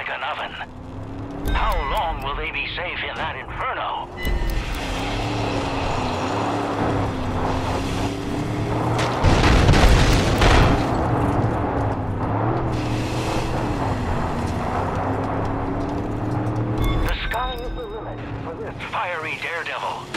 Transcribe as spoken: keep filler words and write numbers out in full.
like an oven. How long will they be safe in that inferno? The sky is the limit for this fiery daredevil.